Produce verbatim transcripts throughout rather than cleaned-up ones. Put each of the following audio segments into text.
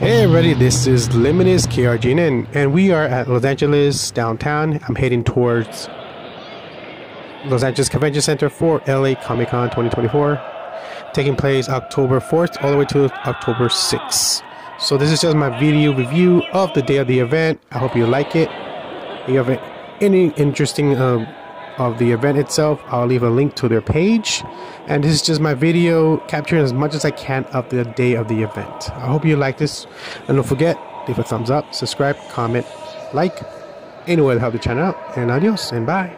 Hey everybody, this is Limitless K R G N, and we are at Los Angeles downtown. I'm heading towards Los Angeles Convention Center for L A Comic Con twenty twenty-four, taking place October fourth all the way to October sixth. So this is just my video review of the day of the event. I hope you like it. If you have any interesting um, of the event itself, I'll leave a link to their page. And this is just my video capturing as much as I can of the day of the event. I hope you like this, and don't forget, leave a thumbs up, subscribe, comment, like, any way to help the channel out. And adios and bye.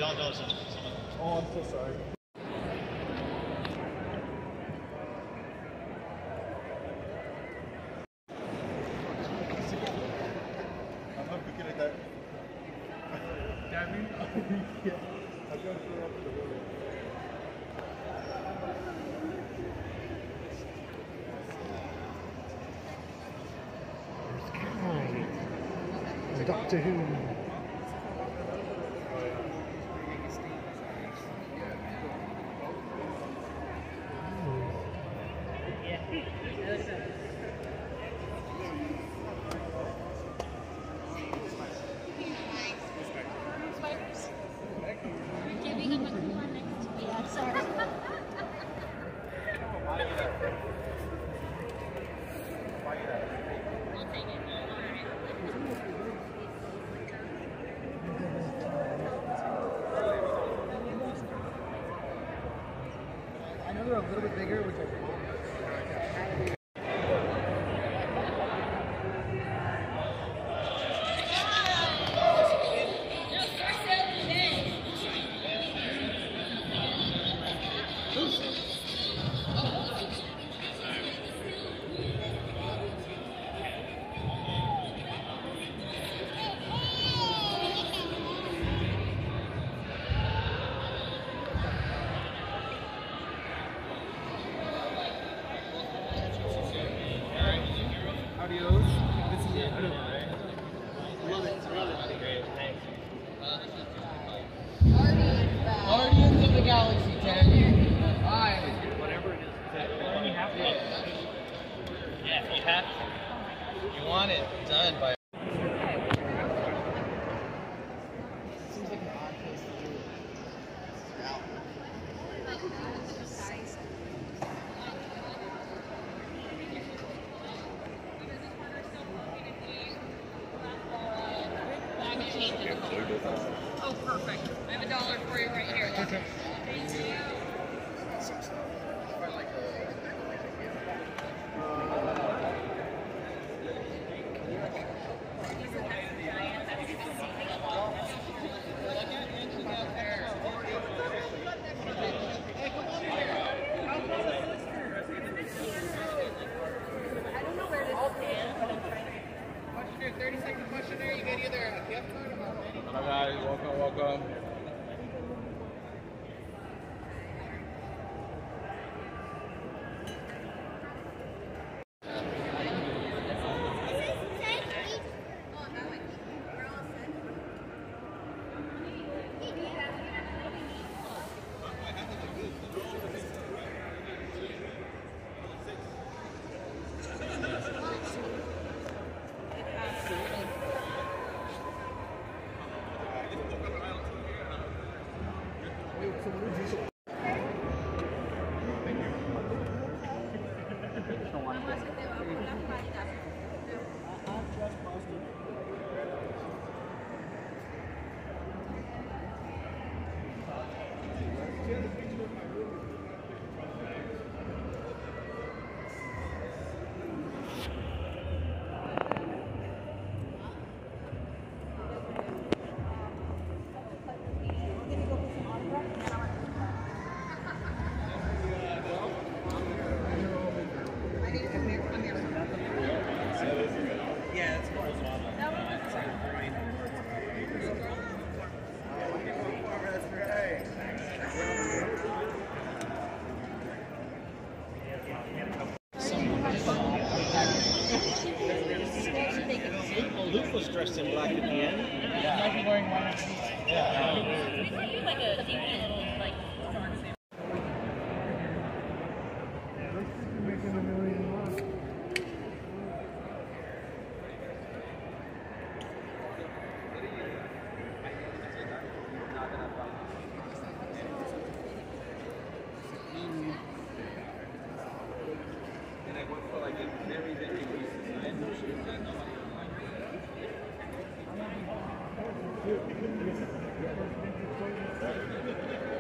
Oh, I'm so sorry. Doctor Who. Yeah, sorry. I know they're a little bit bigger, which I Guardians of the Galaxy ten. Five. Whatever it is. You have to. Yeah, you have to. You want it done by. Seems like an odd place to do it. Oh, perfect. I have a dollar for you right here. Thank you. thirty second questionnaire, you get either a gift card or a Hi guys, welcome, welcome. Luke was dressed in black at the end. Yeah. Might be wearing one. Yeah. Like a deep little, like, And I went for like a very, very easy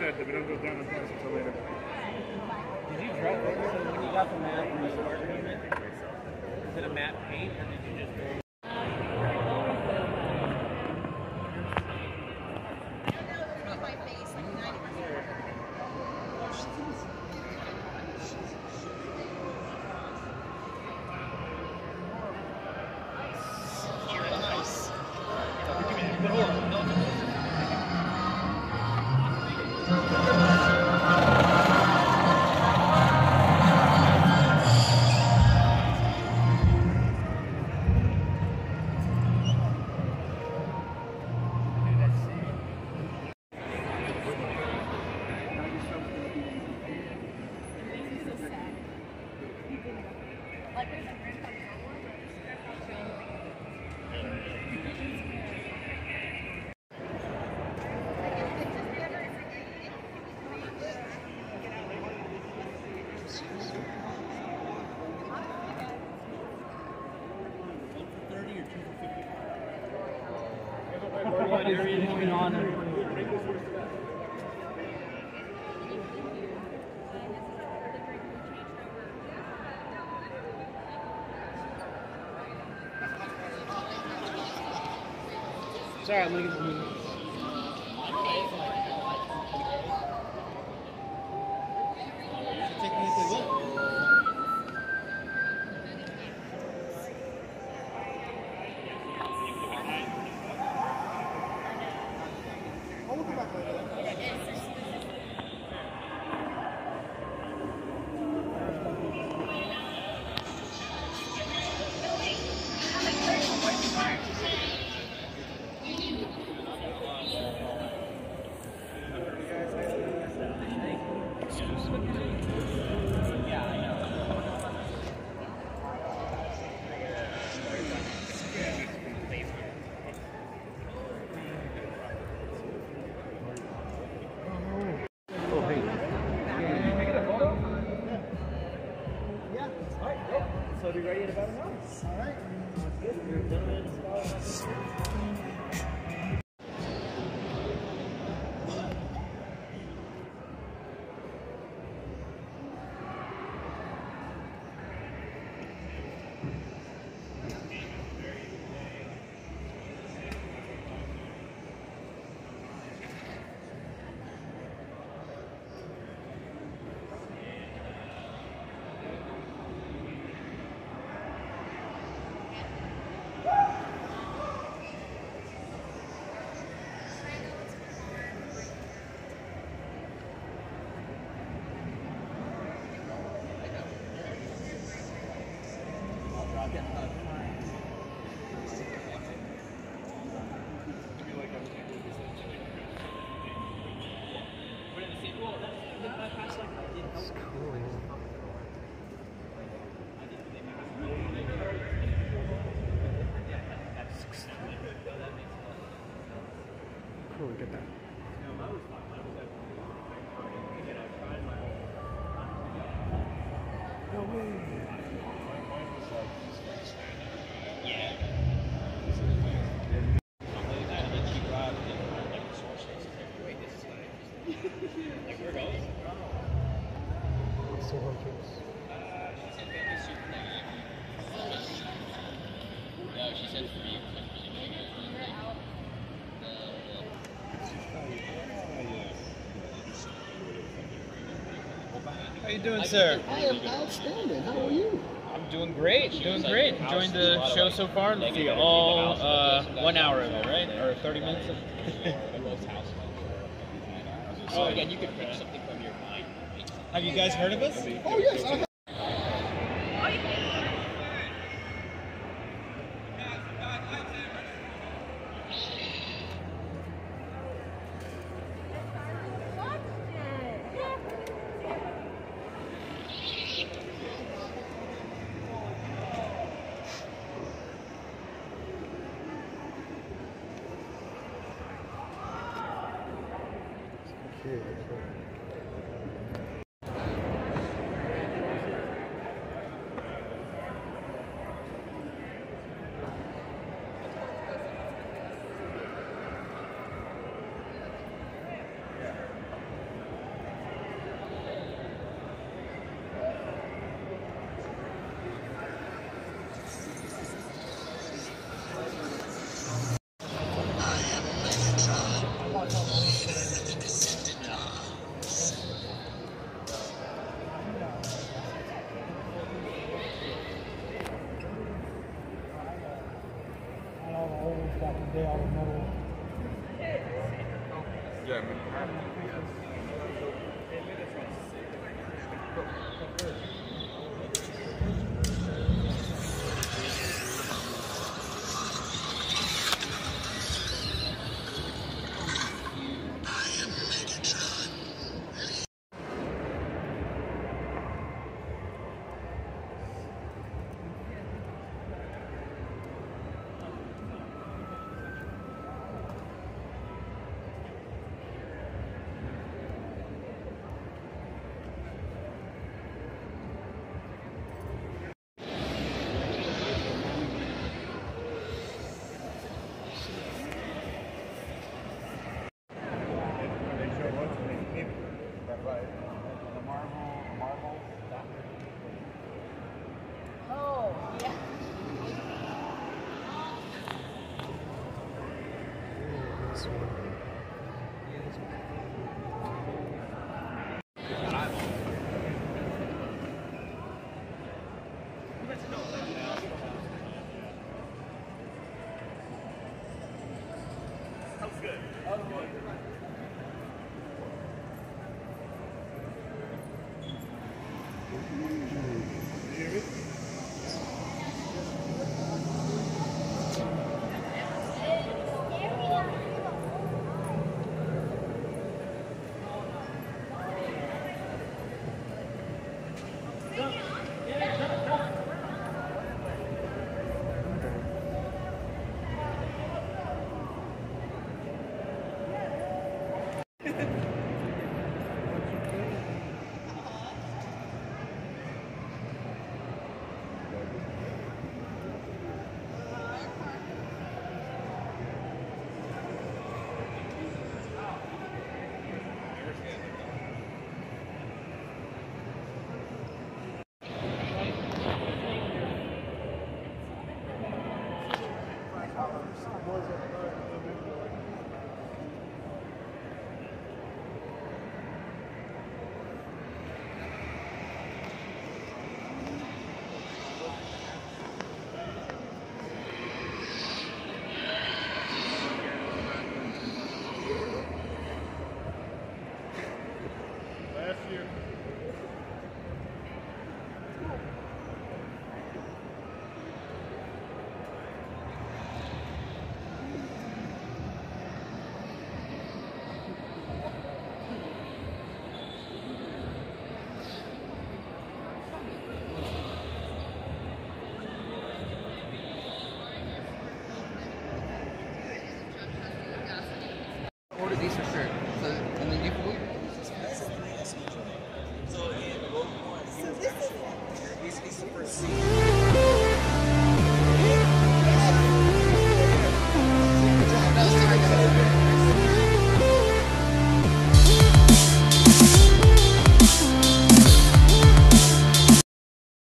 said that we don't go down in price until later. Did you drop it? So when you got the map from the start tournament, is it a map paint or did you just go? What is going on? Sorry, I'm looking for you. Take me to look. So be ready in about an hour. All right. Good. You're done. Cool, get that. No way. How you doing, sir? I am outstanding. How are you? I'm doing great. Doing great. Enjoying the show so far. Let's see, all uh, one hour of it, right? Or thirty minutes of So again, you could pick something from your mind. Have you guys heard of us? Oh, yes. I old back in the day, all the metal. Yeah, I mean, you have to, yes. Oh, yeah. This one. Last year. Order these for sure. So, and then you can